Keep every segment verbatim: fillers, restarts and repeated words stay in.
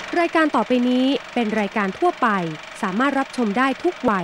รายการต่อไปนี้เป็นรายการทั่วไปสามารถรับชมได้ทุกวัย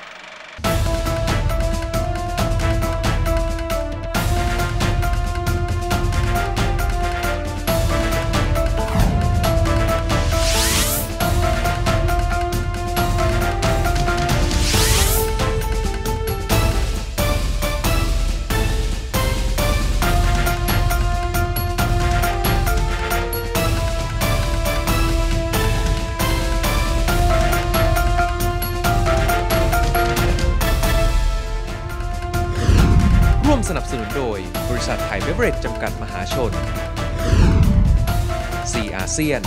ร่วมสนับสนุนโดยบริษัทไทยเบเวอเรจจำกัดมหาชน ซี อาเซียน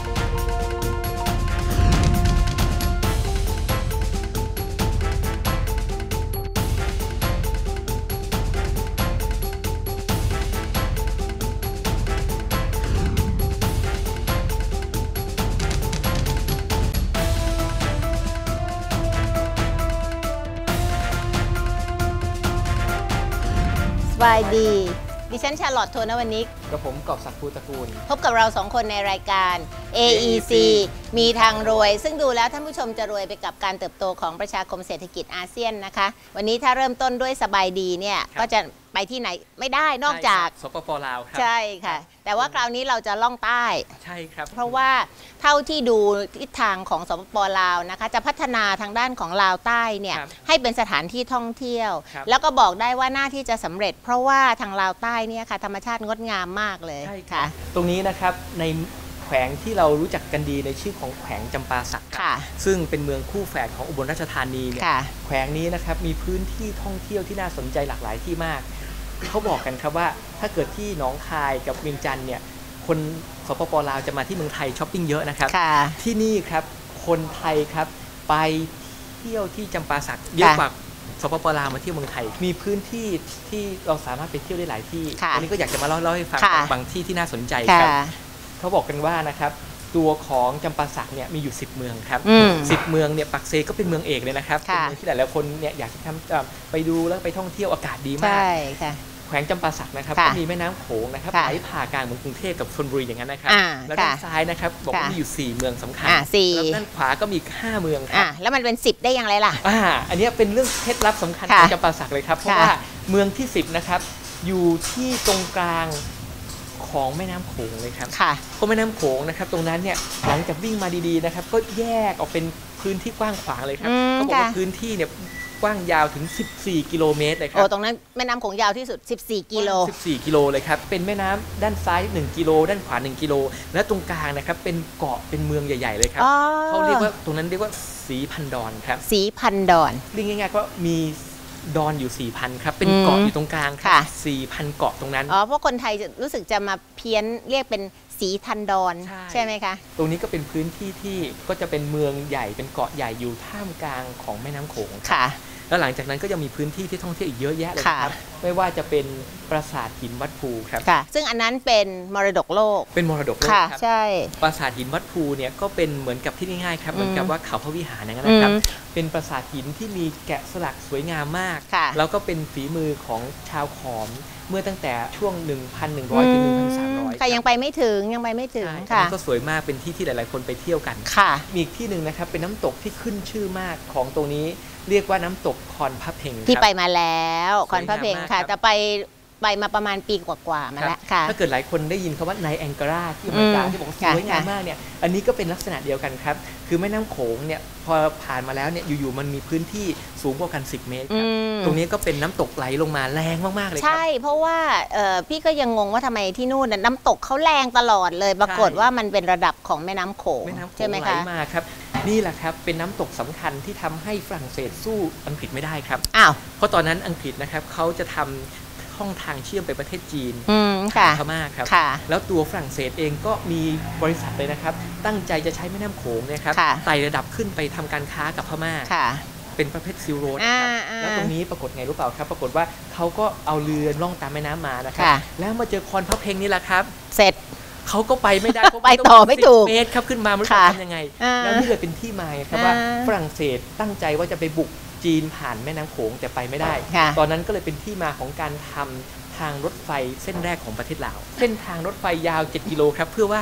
สบายดีดิฉันชาร์ลอต โทนวนิกกับผมกอบศักดิ์ภูตระกูลพบกับเราสองคนในรายการ เอ อี ซี มีทางรวยซึ่งดูแล้วท่านผู้ชมจะรวยไปกับการเติบโตของประชาคมเศรษฐกิจอาเซียนนะคะวันนี้ถ้าเริ่มต้นด้วยสบายดีเนี่ยก็จะไปที่ไหนไม่ได้นอกจากสปป.ลาวครับใช่ค่ะแต่ว่าคราวนี้เราจะล่องใต้ใช่ครับเพราะว่าเท่าที่ดูทิศทางของสปป.ลาวนะคะจะพัฒนาทางด้านของลาวใต้เนี่ยให้เป็นสถานที่ท่องเที่ยวแล้วก็บอกได้ว่าหน้าที่จะสำเร็จเพราะว่าทางลาวใต้เนี่ยค่ะธรรมชาติงดงามมากเลยใช่ค่ะตรงนี้นะครับในแขวงที่เรารู้จักกันดีในชื่อของแขวงจำปาสักซึ่งเป็นเมืองคู่แฝดของอุบลราชธานีเนี่ยแขวงนี้นะครับมีพื้นที่ท่องเที่ยวที่น่าสนใจหลากหลายที่มากเขาบอกกันครับว่าถ้าเกิดที่หนองคายกับเวียงจันทร์เนี่ยคนสปป.ลาวจะมาที่เมืองไทยช้อปปิ้งเยอะนะครับที่นี่ครับคนไทยครับไปเที่ยวที่จำปาสักเยอะกว่าสปป.ลาวมาเที่ยวเมืองไทยมีพื้นที่ที่เราสามารถไปเที่ยวได้หลายที่อันนี้ก็อยากจะมาเล่าให้ฟังบางที่ที่น่าสนใจครับเขาบอกกันว่านะครับตัวของจำปาสักเนี่ยมีอยู่สิบเมืองครับสิบเมืองเนี่ยปักเซก็เป็นเมืองเอกเลยนะครับเป็นเมืองที่หลายๆคนเนี่ยอยากจะทำไปดูแล้วไปท่องเที่ยวอากาศดีมากแขวงจำปาสักนะครับก็มีแม่น้ำโขงนะครับไหลผ่ากลางเมืองกรุงเทพกับชลบุรีอย่างนั้นนะครับแล้วด้านซ้ายนะครับบอกว่ามีอยู่สี่เมืองสำคัญแล้วด้านขวาก็มีห้าเมืองครับแล้วมันเป็นสิบได้อย่างไรล่ะอ่าอันนี้เป็นเรื่องเคล็ดลับสำคัญของจำปาสักเลยครับเพราะว่าเมืองที่สิบนะครับอยู่ที่ตรงกลางของแม่น้ำโขงเลยครับเพราะแม่น้ำโขงนะครับตรงนั้นเนี่ยหลังจากวิ่งมาดีๆนะครับก็แยกออกเป็นพื้นที่กว้างขวางเลยครับเขาบอกว่าพื้นที่เนี่ยกว้างยาวถึงสิบสี่กิโลเมตรเลยครับโอ้ตรงนั้นแม่น้ำโขงยาวที่สุดสิบสี่กิโลสิบสี่กิโลเลยครับเป็นแม่น้ำด้านซ้ายหนึ่งกิโลด้านขวาหนึ่งกิโลและตรงกลางนะครับเป็นเกาะเป็นเมืองใหญ่ๆเลยครับเขาเรียกว่าตรงนั้นเรียกว่าสีพันดอนครับสีพันดอนเรียกง่ายๆก็มีดอนอยู่ สี่พัน ครับเป็นเกาะอยู่ตรงกลางค่ะ สี่พัน เกาะตรงนั้นอ๋อเพราะคนไทยจะรู้สึกจะมาเพี้ยนเรียกเป็นสีทันดอนใช่ไหมคะตรงนี้ก็เป็นพื้นที่ที่ก็จะเป็นเมืองใหญ่เป็นเกาะใหญ่อยู่ท่ามกลางของแม่น้ำโขงค่ะแล้วหลังจากนั้นก็ยังมีพื้นที่ที่ท่องเที่ยวอีกเยอะแยะเลยครับไม่ว่าจะเป็นปราสาทหินวัดภูครับซึ่งอันนั้นเป็นมรดกโลกเป็นมรดกโลกครับใช่ปราสาทหินวัดภูเนี่ยก็เป็นเหมือนกับที่ง่ายๆครับเหมือนกับว่าเขาพระวิหารอย่างนั้นนะครับเป็นปราสาทหินที่มีแกะสลักสวยงามมากแล้วก็เป็นฝีมือของชาวขอมเมื่อตั้งแต่ช่วง หนึ่งพันหนึ่งร้อย ถึง หนึ่งพันสามร้อยค่ะยังไปไม่ถึงยังไปไม่ถึงค่ะก็สวยมากเป็นที่ที่หลายๆคนไปเที่ยวกันค่ะมีอีกที่หนึ่งนะครับเป็นน้ำตกที่ขึ้นชื่อมากของตรงนี้เรียกว่าน้ำตกคอนพระเพ็งที่ไปมาแล้วคอนพระเพ็งค่ะแต่ไปไปมาประมาณปีกว่าๆมาแล้วค่ะถ้าเกิดหลายคนได้ยินคำว่าไนแองการาที่อเมริกาที่บอกสวยงามมากเนี่ยอันนี้ก็เป็นลักษณะเดียวกันครับคือแม่น้ำโขงเนี่ยพอผ่านมาแล้วเนี่ยอยู่ๆมันมีพื้นที่สูงกว่ากันสิบเมตรครับตรงนี้ก็เป็นน้ำตกไหลลงมาแรงมากๆเลยครับใช่เพราะว่าพี่ก็ยังงงว่าทำไมที่นู่นน้ำตกเขาแรงตลอดเลยปรากฏว่ามันเป็นระดับของแม่น้ำโขงใช่ไหมคะไหลมาครับนี่แหละครับเป็นน้ำตกสำคัญที่ทำให้ฝรั่งเศสสู้อังกฤษไม่ได้ครับอ้าวเพราะตอนนั้นอังกฤษนะครับเขาจะทำช่องทางเชื่อมไปประเทศจีนพม่าครับแล้วตัวฝรั่งเศสเองก็มีบริษัทเลยนะครับตั้งใจจะใช้แม่น้ำโขงนะครับไต่ระดับขึ้นไปทำการค้ากับพม่าเป็นประเภทซิลโรดนะครับแล้วตรงนี้ปรากฏไงรู้เปล่าครับปรากฏว่าเขาก็เอาเรือล่องตามแม่น้ำมานะครับแล้วมาเจอคอนพระเพ็งนี่แหละครับเสร็จเขาก็ไปไม่ได้ไปต่อไม่ถูกเมตรครับขึ้นมาไม่รู้จะทำยังไงแล้วนี่เลยเป็นที่มาครับว่าฝรั่งเศสตั้งใจว่าจะไปบุกจีนผ่านแม่น้ำโขงแต่ไปไม่ได้ตอนนั้นก็เลยเป็นที่มาของการทำทางรถไฟเส้นแรกของประเทศลาวเส้นทางรถไฟยาวเจ็ดกิโลครับเพื่อว่า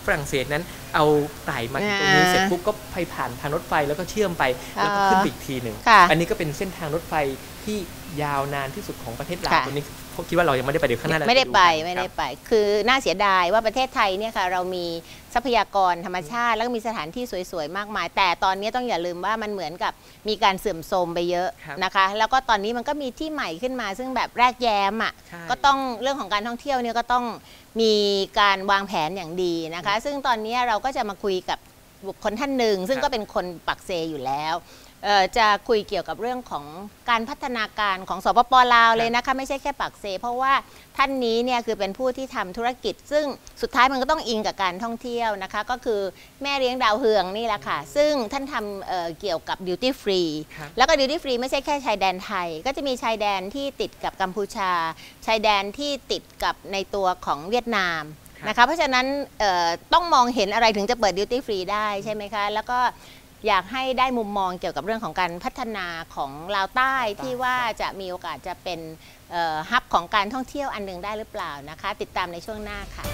ฝรั่งเศสนั้นเอาไต่มาตรงนี้เสร็จปุ๊บก็ไปผ่านทางรถไฟแล้วก็เชื่อมไปแล้วก็ขึ้นอีกทีหนึ่งอันนี้ก็เป็นเส้นทางรถไฟที่ยาวนานที่สุดของประเทศลาวตัวนี้เขาคิดว่าเรายังไม่ได้ไปเดี๋ยวข้างหน้าไม่ได้ไปไม่ได้ไปคือน่าเสียดายว่าประเทศไทยเนี่ยค่ะเรามีทรัพยากรธรรมชาติแล้วก็มีสถานที่สวยๆมากมายแต่ตอนนี้ต้องอย่าลืมว่ามันเหมือนกับมีการเสื่อมโทรมไปเยอะนะคะแล้วก็ตอนนี้มันก็มีที่ใหม่ขึ้นมาซึ่งแบบแรกแย้มอ่ะก็ต้องเรื่องของการท่องเที่ยวเนี่ยก็ต้องมีการวางแผนอย่างดีนะคะซึ่งตอนนี้เราก็จะมาคุยกับบุคคลท่านหนึ่งซึ่งก็เป็นคนปักเซอยู่แล้วจะคุยเกี่ยวกับเรื่องของการพัฒนาการของสปป.ลาวเลยนะคะไม่ใช่แค่ปักเซเพราะว่าท่านนี้เนี่ยคือเป็นผู้ที่ทำธุรกิจซึ่งสุดท้ายมันก็ต้องอิงกับการท่องเที่ยวนะคะก็คือแม่เลี้ยงดาวเฮืองนี่แหละค่ะซึ่งท่านทำ เ, เกี่ยวกับดิวตี้ฟรีแล้วก็ดิวตี้ฟรีไม่ใช่แค่ชายแดนไทยก็จะมีชายแดนที่ติดกับกัมพูชาชายแดนที่ติดกับในตัวของเวียดนามนะคะเพราะฉะนั้นต้องมองเห็นอะไรถึงจะเปิดดิวตี้ฟรีได้ใช่ไหมคะแล้วก็อยากให้ได้มุมมองเกี่ยวกับเรื่องของการพัฒนาของลาวใต้ที่ว่าจะมีโอกาสจะเป็นฮับของการท่องเที่ยวอันหนึ่งได้หรือเปล่านะคะติดตามในช่วงหน้าค่ะ